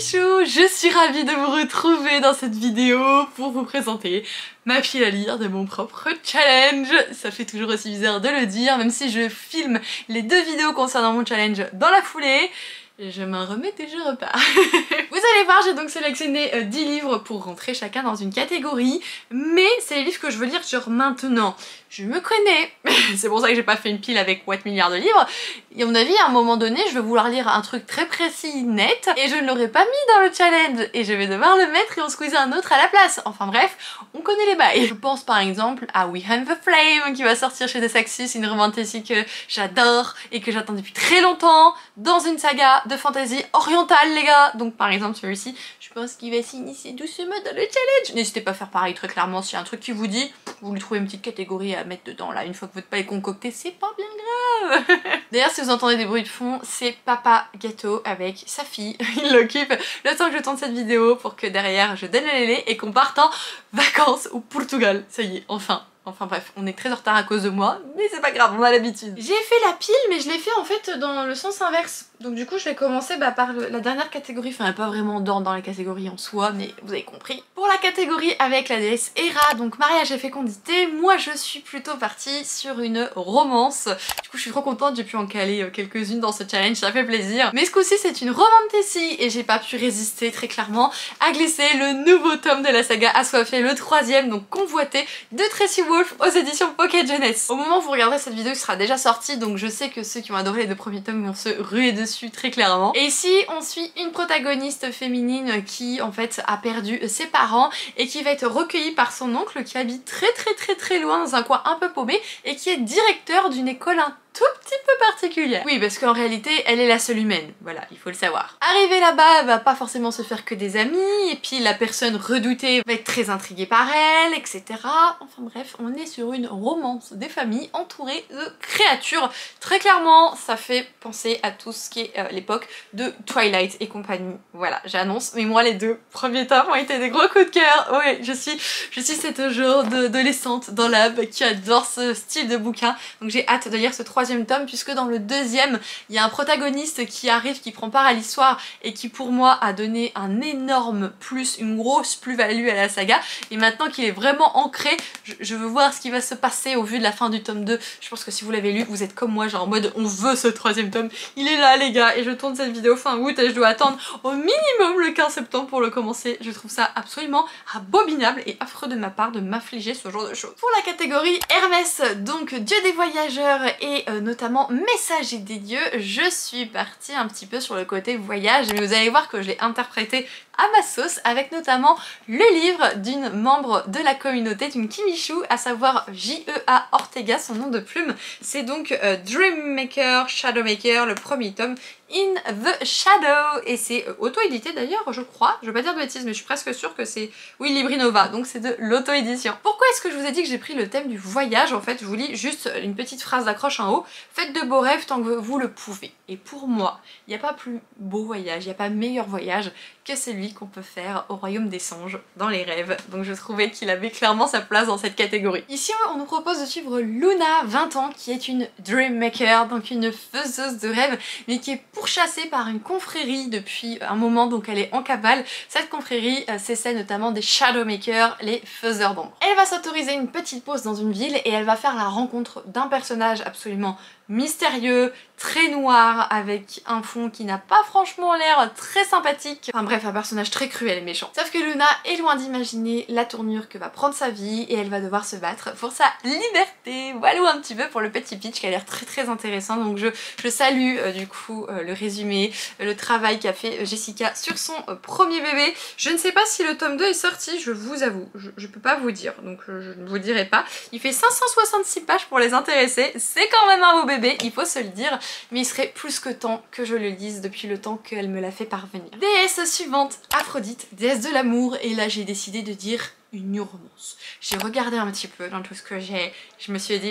Kimichou, je suis ravie de vous retrouver dans cette vidéo pour vous présenter ma file à lire de mon propre challenge. Ça fait toujours aussi bizarre de le dire, même si je filme les 2 vidéos concernant mon challenge dans la foulée. Je m'en remets et je repars. Vous allez voir, j'ai donc sélectionné 10 livres pour rentrer chacun dans une catégorie, mais c'est les livres que je veux lire genre maintenant. Je me connais, c'est pour ça que j'ai pas fait une pile avec what milliards de livres, et à mon avis à un moment donné je vais vouloir lire un truc très précis, net, et je ne l'aurai pas mis dans le challenge, et je vais devoir le mettre et en squeezer un autre à la place. Enfin bref, on connaît les bails. Je pense par exemple à We Hunt the Flame qui va sortir chez Desaxis, une romantasy que j'adore et que j'attends depuis très longtemps, dans une saga de fantasy orientale les gars. Donc par exemple celui-ci, je pense qu'il va s'initier doucement dans le challenge. N'hésitez pas à faire pareil très clairement, s'il y a un truc qui vous dit, vous lui trouvez une petite catégorie à mettre dedans là, une fois que votre pain est concocté, c'est pas bien grave. D'ailleurs si vous entendez des bruits de fond, c'est Papa Gâteau avec sa fille, il l'occupe le temps que je tourne cette vidéo pour que derrière je donne le lait et qu'on parte en vacances au Portugal. Ça y est, enfin. Enfin bref, on est très en retard à cause de moi, mais c'est pas grave, on a l'habitude. J'ai fait la pile, mais je l'ai fait en fait dans le sens inverse. Donc du coup je vais commencer par la dernière catégorie, enfin pas vraiment d'ordre dans la catégorie en soi, mais vous avez compris. Pour la catégorie avec la déesse Héra, donc mariage et fécondité, moi je suis plutôt partie sur une romance. Du coup je suis trop contente, j'ai pu en caler quelques-unes dans ce challenge, ça fait plaisir. Mais ce coup-ci c'est une romantasy et j'ai pas pu résister très clairement à glisser le nouveau tome de la saga Assoiffé, le 3e, donc convoité, de Tracy Wolf aux éditions Pocket Jeunesse. Au moment où vous regarderez cette vidéo qui sera déjà sortie, donc je sais que ceux qui ont adoré les 2 premiers tomes vont se ruer dessus très clairement. Et ici on suit une protagoniste féminine qui en fait a perdu ses parents et qui va être recueillie par son oncle qui habite très loin dans un coin un peu paumé et qui est directeur d'une école un tout petit peu particulière. Oui, parce qu'en réalité, elle est la seule humaine, voilà, il faut le savoir. Arrivée là-bas, elle va pas forcément se faire que des amis, et puis la personne redoutée va être très intriguée par elle, etc. Enfin bref, on est sur une romance des familles entourée de créatures. Très clairement, ça fait penser à tout ce qui est l'époque de Twilight et compagnie. Voilà, j'annonce, mais moi les 2 premiers tomes ont été des gros coups de cœur. Ouais, je suis cette genre d'adolescente dans l'âme qui adore ce style de bouquin, donc j'ai hâte de lire ce 3e tome, puisque dans le 2e il y a un protagoniste qui arrive, qui prend part à l'histoire et qui pour moi a donné un énorme plus, une grosse plus-value à la saga, et maintenant qu'il est vraiment ancré, je veux voir ce qui va se passer au vu de la fin du tome 2. Je pense que si vous l'avez lu, vous êtes comme moi, genre en mode on veut ce 3e tome, il est là les gars, et je tourne cette vidéo fin août et je dois attendre au minimum le 15 septembre pour le commencer. Je trouve ça absolument abominable et affreux de ma part de m'affliger ce genre de choses. Pour la catégorie Hermès, donc dieu des voyageurs et notamment Messager des dieux, je suis partie un petit peu sur le côté voyage, mais vous allez voir que je l'ai interprété à ma sauce, avec notamment le livre d'une membre de la communauté, d'une Kimichou, à savoir J.E.A. Ortega, son nom de plume. C'est donc Dreammaker, Shadowmaker, le 1er tome, In the Shadow, et c'est auto-édité d'ailleurs, je crois, je vais pas dire de bêtises, mais je suis presque sûre que c'est, oui, Librinova, donc c'est de l'auto-édition. Pourquoi est-ce que je vous ai dit que j'ai pris le thème du voyage? En fait, je vous lis juste une petite phrase d'accroche en haut: faites de beaux rêves tant que vous le pouvez. Et pour moi, il n'y a pas plus beau voyage, il n'y a pas meilleur voyage que celui qu'on peut faire au royaume des songes, dans les rêves. Donc je trouvais qu'il avait clairement sa place dans cette catégorie. Ici on nous propose de suivre Luna, 20 ans, qui est une Dreammaker, donc une faiseuse de rêves, mais qui est pourchassée par une confrérie depuis un moment, donc elle est en cavale. Cette confrérie c'est notamment des Shadowmakers, les faiseurs d'ombre. Elle va s'autoriser une petite pause dans une ville et elle va faire la rencontre d'un personnage absolument mystérieux, très noir, avec un fond qui n'a pas franchement l'air très sympathique. Enfin bref, un personnage très cruel et méchant. Sauf que Luna est loin d'imaginer la tournure que va prendre sa vie et elle va devoir se battre pour sa liberté. Voilà un petit peu pour le petit pitch qui a l'air très intéressant. Donc je salue du coup le résumé, le travail qu'a fait Jessica sur son premier bébé. Je ne sais pas si le tome 2 est sorti, je vous avoue, je peux pas vous dire, donc je ne vous dirai pas. Il fait 566 pages pour les intéressés, c'est quand même un beau bébé, il faut se le dire, mais il serait plus que temps que je le lise depuis le temps qu'elle me l'a fait parvenir. Déesse suivante, Aphrodite, déesse de l'amour, et là j'ai décidé de dire une romance. J'ai regardé un petit peu dans tout ce que j'ai, je me suis dit mais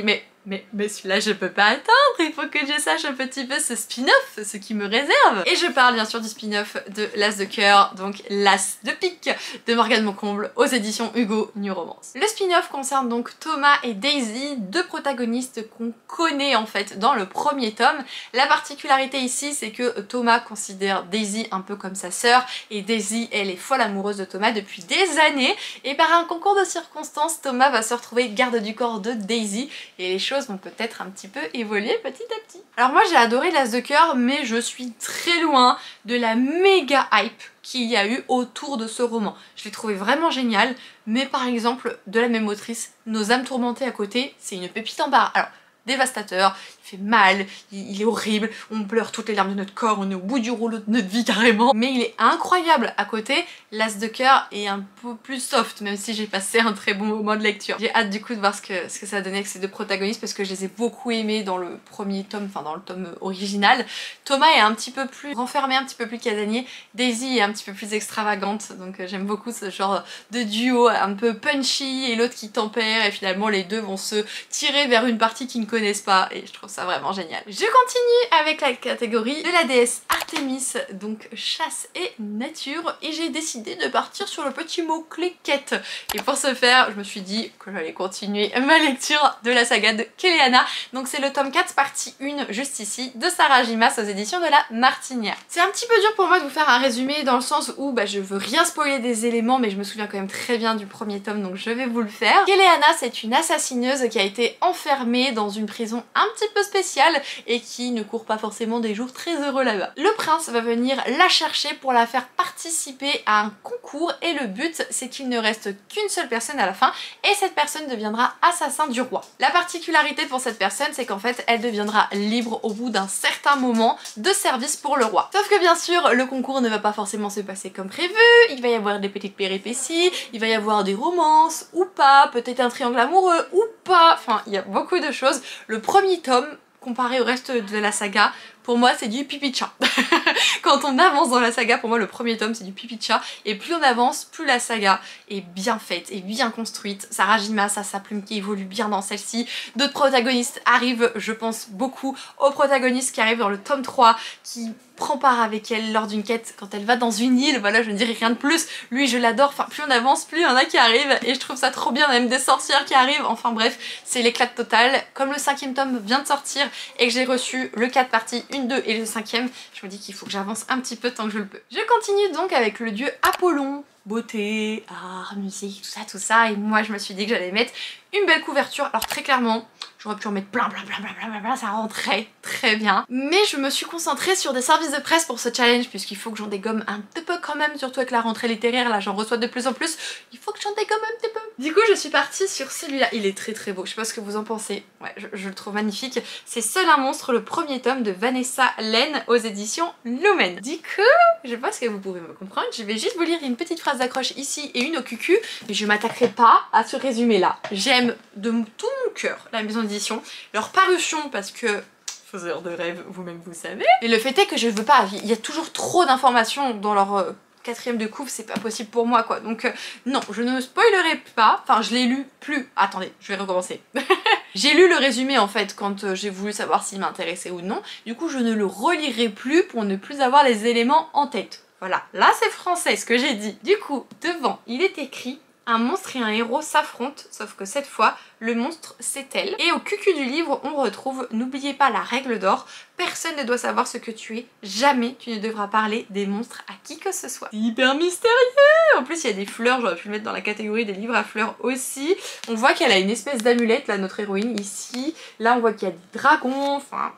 mais celui-là je peux pas attendre, il faut que je sache un petit peu ce spin-off, ce qui me réserve. Et je parle bien sûr du spin-off de l'As de cœur, donc l'As de pique de Morgane Moncomble aux éditions Hugo New Romance. Le spin-off concerne donc Thomas et Daisy, deux protagonistes qu'on connaît en fait dans le premier tome. La particularité ici c'est que Thomas considère Daisy un peu comme sa sœur et Daisy elle est folle amoureuse de Thomas depuis des années et par un concours de circonstances Thomas va se retrouver garde du corps de Daisy et les choses vont peut-être un petit peu évoluer petit à petit. Alors moi j'ai adoré l'As de cœur mais je suis très loin de la méga hype qu'il y a eu autour de ce roman. Je l'ai trouvé vraiment génial, mais par exemple de la même autrice, Nos âmes tourmentées à côté, c'est une pépite en barre. Alors dévastateur, il fait mal, il est horrible, on pleure toutes les larmes de notre corps, on est au bout du rouleau de notre vie carrément, mais il est incroyable à côté. L'As de cœur est un peu plus soft, même si j'ai passé un très bon moment de lecture. J'ai hâte du coup de voir ce que ça a donné avec ces deux protagonistes parce que je les ai beaucoup aimés dans le premier tome, enfin dans le tome original. Thomas est un petit peu plus renfermé, un petit peu plus casanier, Daisy est un petit peu plus extravagante, donc j'aime beaucoup ce genre de duo un peu punchy et l'autre qui tempère et finalement les deux vont se tirer vers une partie qu'ils ne connaissent pas et je trouve ça vraiment génial. Je continue avec la catégorie de la déesse Artémis, donc chasse et nature, et j'ai décidé de partir sur le petit mot-clé quête. Et pour ce faire, je me suis dit que j'allais continuer ma lecture de la saga de Kéléana. Donc c'est le tome 4 partie 1 juste ici de Sarah Gimas aux éditions de la Martinière. C'est un petit peu dur pour moi de vous faire un résumé dans le sens où je veux rien spoiler des éléments mais je me souviens quand même très bien du premier tome donc je vais vous le faire. Kéléana c'est une assassineuse qui a été enfermée dans une prison un petit peu spéciale et qui ne court pas forcément des jours très heureux là-bas. Le prince va venir la chercher pour la faire participer à un concours et le but c'est qu'il ne reste qu'une seule personne à la fin et cette personne deviendra assassin du roi. La particularité pour cette personne c'est qu'en fait elle deviendra libre au bout d'un certain moment de service pour le roi. Sauf que bien sûr le concours ne va pas forcément se passer comme prévu, il va y avoir des petites péripéties, il va y avoir des romances ou pas, peut-être un triangle amoureux ou pas, enfin il y a beaucoup de choses. Le premier tome, comparé au reste de la saga, pour moi c'est du pipi de chat. Quand on avance dans la saga, pour moi le premier tome c'est du pipi de chat et plus on avance, plus la saga est bien faite et bien construite. Sarah Gimas a sa plume qui évolue bien dans celle-ci. D'autres protagonistes arrivent, je pense beaucoup au protagoniste qui arrive dans le tome 3 qui prend part avec elle lors d'une quête quand elle va dans une île, voilà je ne dirai rien de plus, lui je l'adore, enfin plus on avance plus il y en a qui arrivent et je trouve ça trop bien, même des sorcières qui arrivent, enfin bref c'est l'éclat total. Comme le 5e tome vient de sortir et que j'ai reçu le 4 partie 1, 2 et le 5e, je me dis qu'il faut que j'avance un petit peu tant que je le peux. Je continue donc avec le dieu Apollon, beauté, art, musique, tout ça et moi je me suis dit que j'allais mettre une belle couverture. Alors très clairement j'aurais pu en mettre plein, ça rentrait très bien. Mais je me suis concentrée sur des services de presse pour ce challenge puisqu'il faut que j'en dégomme un petit peu quand même, surtout avec la rentrée littéraire, là j'en reçois de plus en plus, il faut que j'en dégomme un petit peu. Du coup je suis partie sur celui-là, il est très beau, je sais pas ce que vous en pensez, ouais je le trouve magnifique. C'est Seul un monstre, le premier tome de Vanessa Laine aux éditions Lumen. Du coup, je pense que vous pouvez me comprendre, je vais juste vous lire une petite phrase d'accroche ici et une au cucu, mais je m'attaquerai pas à ce résumé là. J'aime de tout mon cœur la maison d'édition, leur parution parce que faiseur de rêve, vous-même vous savez. Et le fait est que je veux pas, il y a toujours trop d'informations dans leur 4e de couve, c'est pas possible pour moi quoi. Donc non, je ne spoilerai pas, enfin je l'ai lu plus, attendez, je vais recommencer. J'ai lu le résumé en fait quand j'ai voulu savoir s'il m'intéressait ou non, du coup je ne le relirai plus pour ne plus avoir les éléments en tête. Voilà, là c'est français ce que j'ai dit. Du coup, devant, il est écrit: un monstre et un héros s'affrontent, sauf que cette fois, le monstre c'est elle. Et au cucu du livre, on retrouve: n'oubliez pas la règle d'or, personne ne doit savoir ce que tu es, jamais tu ne devras parler des monstres à qui que ce soit. C'est hyper mystérieux. En plus il y a des fleurs, j'aurais pu le mettre dans la catégorie des livres à fleurs aussi. On voit qu'elle a une espèce d'amulette, là, notre héroïne ici. Là on voit qu'il y a des dragons, enfin...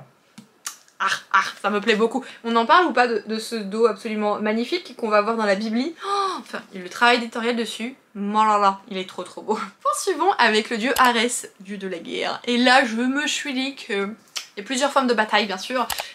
ça me plaît beaucoup. On en parle ou pas de ce dos absolument magnifique qu'on va voir dans la bibli? Enfin, le travail éditorial dessus, oh là là, il est trop beau. Poursuivons avec le dieu Arès, dieu de la guerre. Et là, je me suis dit que... il y a plusieurs formes de bataille, bien sûr,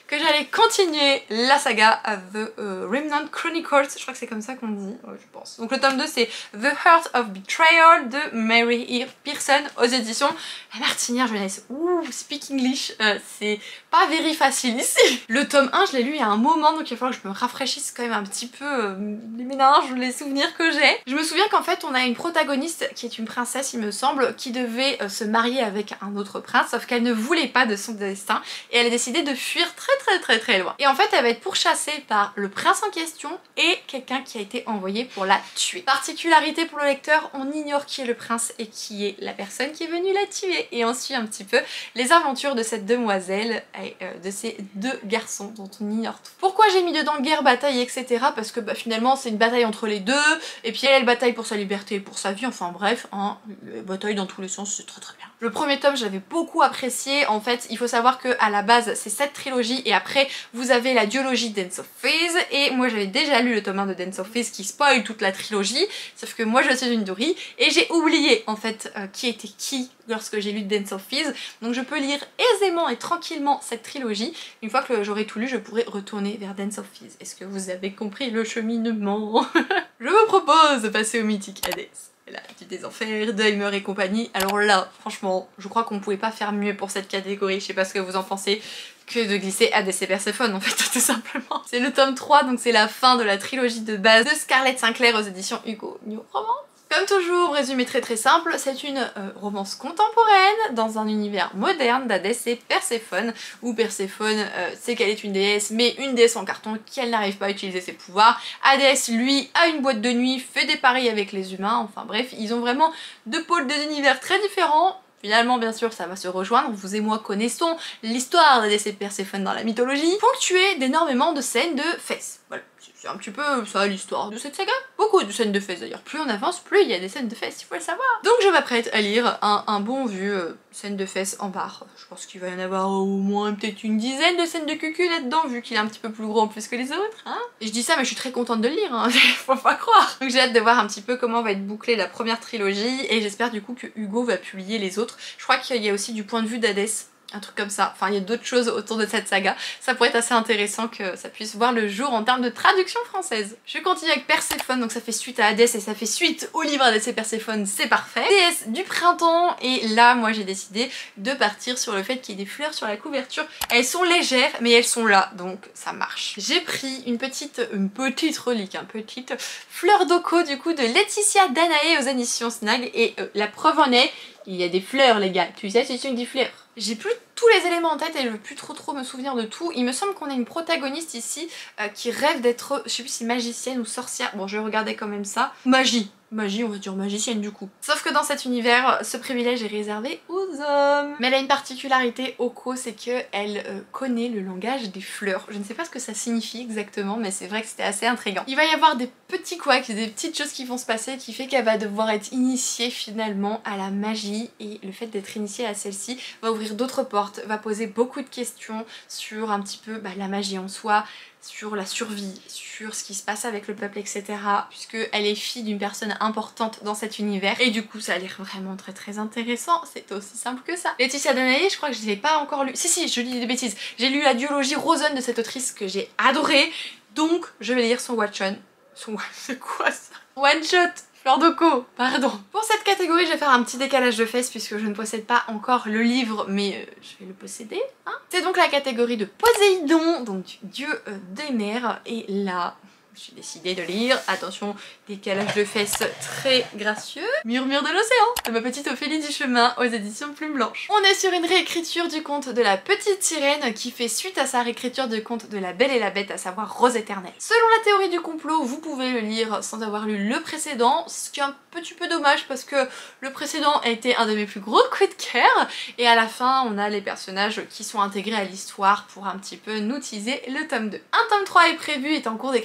que j'allais continuer la saga The Remnant Chronicles, je crois que c'est comme ça qu'on dit, je pense. Donc le tome 2 c'est The Heart of Betrayal de Mary E. Pearson aux éditions La Martinière Jeunesse. Ouh, speak English, c'est pas very facile ici. Le tome 1 je l'ai lu il y a un moment, donc il va falloir que je me rafraîchisse quand même un petit peu les méninges, les souvenirs que j'ai. Je me souviens qu'en fait on a une protagoniste qui est une princesse il me semble, qui devait se marier avec un autre prince, sauf qu'elle ne voulait pas de son destin et elle a décidé de fuir très loin. Et en fait elle va être pourchassée par le prince en question et quelqu'un qui a été envoyé pour la tuer. Particularité pour le lecteur, on ignore qui est le prince et qui est la personne qui est venue la tuer, et on suit un petit peu les aventures de cette demoiselle et de ces deux garçons dont on ignore tout. Pourquoi j'ai mis dedans guerre, bataille, etc. Parce que finalement c'est une bataille entre les deux, et puis elle bataille pour sa liberté et pour sa vie, enfin bref, hein, bataille dans tous les sens, c'est très bien. Le premier tome j'avais beaucoup apprécié, en fait il faut savoir que à la base c'est cette trilogie et après vous avez la duologie Dance of Phase, et moi j'avais déjà lu le tome 1 de Dance of Phase qui spoil toute la trilogie, sauf que moi je suis une dourie et j'ai oublié en fait qui était qui lorsque j'ai lu Dance of Phase, donc je peux lire aisément et tranquillement cette trilogie. Une fois que j'aurai tout lu je pourrai retourner vers Dance of Phase. Est-ce que vous avez compris le cheminement? Je vous propose de passer au mythique Hades. La Petite des Enfers, Daimer et compagnie. Alors là, franchement, je crois qu'on pouvait pas faire mieux pour cette catégorie, je sais pas ce que vous en pensez, que de glisser Hades et Perséphone en fait, tout simplement. C'est le tome 3, donc c'est la fin de la trilogie de base de Scarlett Sinclair aux éditions Hugo New Romance. Comme toujours, résumé très simple, c'est une romance contemporaine dans un univers moderne d'Hadès et Perséphone, où Perséphone sait qu'elle est une déesse, mais une déesse en carton qu'elle n'arrive pas à utiliser ses pouvoirs. Hadès, lui, a une boîte de nuit, fait des paris avec les humains, enfin bref, ils ont vraiment deux pôles, deux univers très différents. Finalement, bien sûr, ça va se rejoindre, vous et moi connaissons l'histoire d'Hadès et Perséphone dans la mythologie, ponctuée d'énormément de scènes de fesses. Voilà, c'est un petit peu ça l'histoire de cette saga. Beaucoup de scènes de fesses d'ailleurs, plus on avance, plus il y a des scènes de fesses, il faut le savoir. Donc je m'apprête à lire un bon vu scène de fesses en barre. Je pense qu'il va y en avoir au moins peut-être une dizaine de scènes de cucu là-dedans, vu qu'il est un petit peu plus gros en plus que les autres, hein. Et je dis ça mais je suis très contente de le lire, hein. Faut pas croire. Donc j'ai hâte de voir un petit peu comment va être bouclée la première trilogie, et j'espère du coup que Hugo va publier les autres. Je crois qu'il y a aussi du point de vue d'Hadès, un truc comme ça, enfin il y a d'autres choses autour de cette saga, ça pourrait être assez intéressant que ça puisse voir le jour en termes de traduction française. Je continue avec Perséphone, donc ça fait suite à Hadès et ça fait suite au livre Hadès et Perséphone, c'est parfait. Déesse du printemps, et là moi j'ai décidé de partir sur le fait qu'il y ait des fleurs sur la couverture. Elles sont légères mais elles sont là, donc ça marche. J'ai pris une petite relique, petite fleur d'Oko du coup de Laetitia Danae aux éditions Snag, et la preuve en est, il y a des fleurs les gars, tu sais c'est une des fleurs. J'ai plus tous les éléments en tête et je veux plus trop me souvenir de tout. Il me semble qu'on a une protagoniste ici qui rêve d'être, je sais plus si magicienne ou sorcière, bon je vais regarder quand même ça. Magie, on va dire magicienne du coup. Sauf que dans cet univers, ce privilège est réservé aux hommes. Mais elle a une particularité, Oko, c'est qu'elle connaît le langage des fleurs. Je ne sais pas ce que ça signifie exactement, mais c'est vrai que c'était assez intriguant. Il va y avoir des petits couacs, des petites choses qui vont se passer qui fait qu'elle va devoir être initiée finalement à la magie, et le fait d'être initiée à celle-ci va ouvrir d'autres portes, va poser beaucoup de questions sur un petit peu la magie en soi, sur la survie, sur ce qui se passe avec le peuple, etc. Puisque elle est fille d'une personne importante dans cet univers, et du coup ça a l'air vraiment très intéressant, c'est aussi simple que ça. Laetitia Danae, je crois que je l'ai pas encore lu, si je dis des bêtises, j'ai lu la duologie Rosen de cette autrice que j'ai adorée, donc je vais lire son one-shot. C'est quoi ça? One-shot Fleur d'Oko, pardon. Pour cette catégorie, je vais faire un petit décalage de fesses puisque je ne possède pas encore le livre, mais je vais le posséder, hein. C'est donc la catégorie de Poséidon, donc dieu des mers, et là, j'ai décidé de lire, attention, décalage de fesses très gracieux, Murmure de l'océan, de ma petite Ophélie du chemin aux éditions Plume Blanche. On est sur une réécriture du conte de la petite sirène qui fait suite à sa réécriture du conte de la Belle et la Bête, à savoir Rose éternelle. Selon la théorie du complot, vous pouvez le lire sans avoir lu le précédent, ce qui est un petit peu dommage parce que le précédent a été un de mes plus gros coups de cœur, et à la fin on a les personnages qui sont intégrés à l'histoire pour un petit peu nous teaser le tome 2. Un tome 3 est prévu, est en cours d'écriture,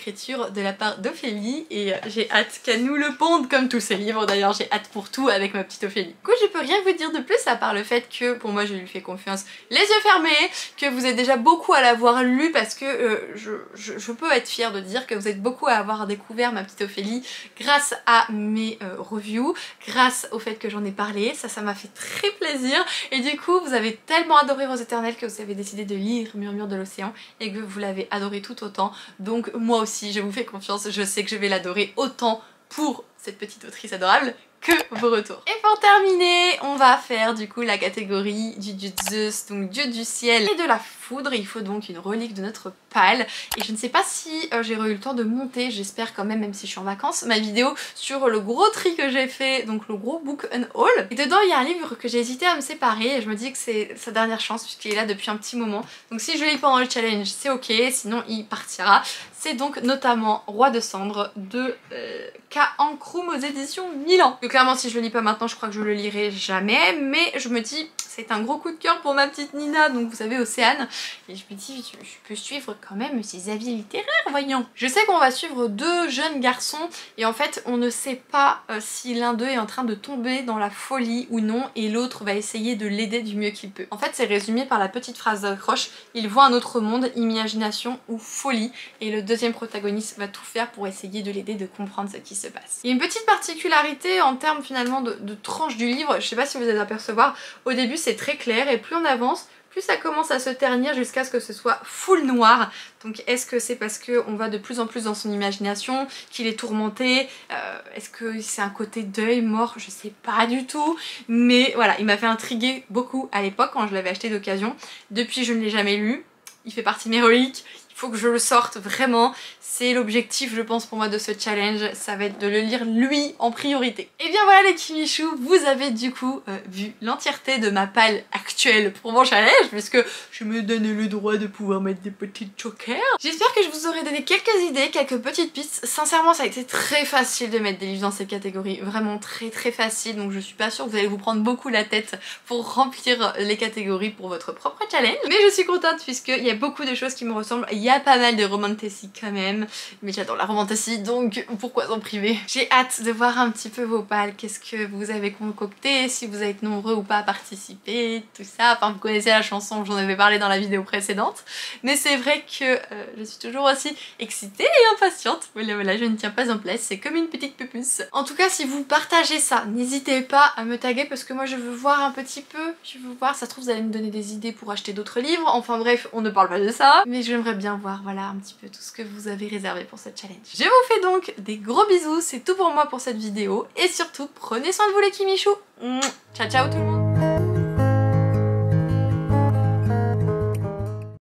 livre de la part d'Ophélie et j'ai hâte qu'elle nous le ponde comme tous ses livres. D'ailleurs j'ai hâte pour tout avec ma petite Ophélie. Du coup je peux rien vous dire de plus à part le fait que pour moi je lui fais confiance les yeux fermés, que vous êtes déjà beaucoup à l'avoir lu parce que je peux être fière de dire que vous êtes beaucoup à avoir découvert ma petite Ophélie grâce à mes reviews, grâce au fait que j'en ai parlé, ça m'a fait très plaisir et du coup vous avez tellement adoré Rose Éternelle que vous avez décidé de lire Murmure de l'Océan et que vous l'avez adoré tout autant, donc moi aussi je vous fais confiance, je sais que je vais l'adorer autant pour cette petite autrice adorable que vos retours. Et pour terminer, on va faire du coup la catégorie du dieu Zeus, donc dieu du ciel et de la foudre. Il faut donc une relique de notre pâle. Et je ne sais pas si j'ai eu le temps de monter, j'espère quand même si je suis en vacances, ma vidéo sur le gros tri que j'ai fait, donc le gros book and haul. Et dedans il y a un livre que j'ai hésité à me séparer et je me dis que c'est sa dernière chance puisqu'il est là depuis un petit moment. Donc si je le lis pendant le challenge, c'est ok, sinon il partira. C'est donc notamment Roi de Cendre de K. Ankrum aux éditions Milan. Donc clairement si je le lis pas maintenant je crois que je le lirai jamais, mais je me dis c'est un gros coup de cœur pour ma petite Nina, donc vous savez Océane, et je me dis je peux suivre quand même ses avis littéraires, voyons. Je sais qu'on va suivre deux jeunes garçons et en fait on ne sait pas si l'un d'eux est en train de tomber dans la folie ou non et l'autre va essayer de l'aider du mieux qu'il peut. En fait c'est résumé par la petite phrase d'accroche, il voit un autre monde, imagination ou folie, et le deuxième protagoniste va tout faire pour essayer de l'aider de comprendre ce qui se passe. Il y a une petite particularité en termes finalement de tranche du livre, je sais pas si vous allez apercevoir, au début c'est très clair et plus on avance, plus ça commence à se ternir jusqu'à ce que ce soit full noir. Donc est-ce que c'est parce qu'on va de plus en plus dans son imagination, qu'il est tourmenté, est-ce que c'est un côté deuil, mort, je sais pas du tout. Mais voilà, il m'a fait intriguer beaucoup à l'époque quand je l'avais acheté d'occasion. Depuis je ne l'ai jamais lu, il fait partie de mes reliques. Il faut que je le sorte vraiment, c'est l'objectif je pense pour moi de ce challenge, ça va être de le lire lui en priorité. Et bien voilà les Kimichou, vous avez du coup vu l'entièreté de ma palle actuelle pour mon challenge puisque je me donne le droit de pouvoir mettre des petites jokers. J'espère que je vous aurai donné quelques idées, quelques petites pistes. Sincèrement ça a été très facile de mettre des livres dans cette catégorie, vraiment très facile, donc je suis pas sûre que vous allez vous prendre beaucoup la tête pour remplir les catégories pour votre propre challenge. Mais je suis contente puisqu'il y a beaucoup de choses qui me ressemblent. Il y a pas mal de romantasy quand même, mais j'adore la romantasy donc pourquoi s'en priver. J'ai hâte de voir un petit peu vos pales, qu'est-ce que vous avez concocté, si vous êtes nombreux ou pas à participer, tout ça. Enfin vous connaissez la chanson, j'en avais parlé dans la vidéo précédente, mais c'est vrai que je suis toujours aussi excitée et impatiente. Voilà, je ne tiens pas en place, c'est comme une petite pupuce. En tout cas si vous partagez ça, n'hésitez pas à me taguer parce que moi je veux voir un petit peu, je veux voir, ça se trouve vous allez me donner des idées pour acheter d'autres livres, enfin bref on ne parle pas de ça, mais j'aimerais bien voir voilà un petit peu tout ce que vous avez réservé pour cette challenge. Je vous fais donc des gros bisous, c'est tout pour moi pour cette vidéo et surtout prenez soin de vous les Kimichou. Ciao ciao tout le monde.